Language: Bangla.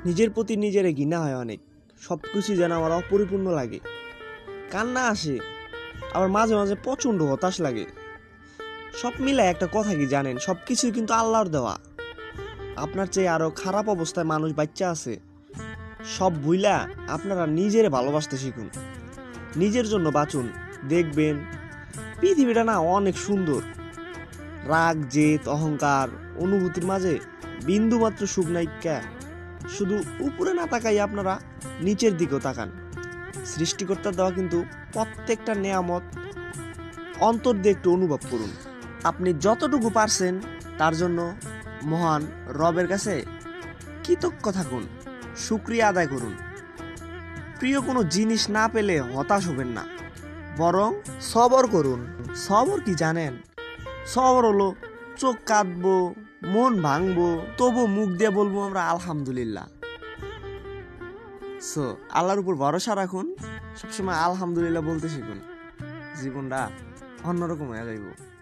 নিজের প্রতি নিজের ঘৃণা হয় অনেক, সব কিছু যেন আমার অপরিপূর্ণ লাগে, কান্না আসে, আবার মাঝে মাঝে প্রচণ্ড হতাশ লাগে। সব মিলে একটা কথা কি জানেন, সব কিছুই কিন্তু আল্লাহর দেওয়া। আপনার চেয়ে আরও খারাপ অবস্থায় মানুষ বাচ্চা আছে। সব ভুইলা আপনারা নিজের ভালোবাসতে শিখুন, নিজের জন্য বাঁচুন। দেখবেন পৃথিবীটা না অনেক সুন্দর। রাগ, জেদ, অহংকার, অনুভূতির মাঝে বিন্দুমাত্র সুখ নাইকা। শুধু উপরে না তাকাই আপনারা নিচের দিকেও তাকান। সৃষ্টিকর্তার দেওয়া কিন্তু প্রত্যেকটা নেয়ামত অন্তর দিয়ে একটু অনুভব করুন। আপনি যতটুকু পারছেন তার জন্য মহান রবের কাছে কৃতজ্ঞ থাকুন, শুকরিয়া আদায় করুন। প্রিয় কোনো জিনিস না পেলে হতাশ হবেন না, বরং সবর করুন। সবর কি জানেন? সবর হলো চোখ কাঁদবো, মন ভাঙবো, তবু মুখ দিয়ে বলবো আমরা আলহামদুলিল্লাহ। সো আল্লাহর উপর ভরসা রাখুন, সবসময় আলহামদুলিল্লাহ বলতে শিখুন। জীবনটা অন্যরকম হয়ে যাইব।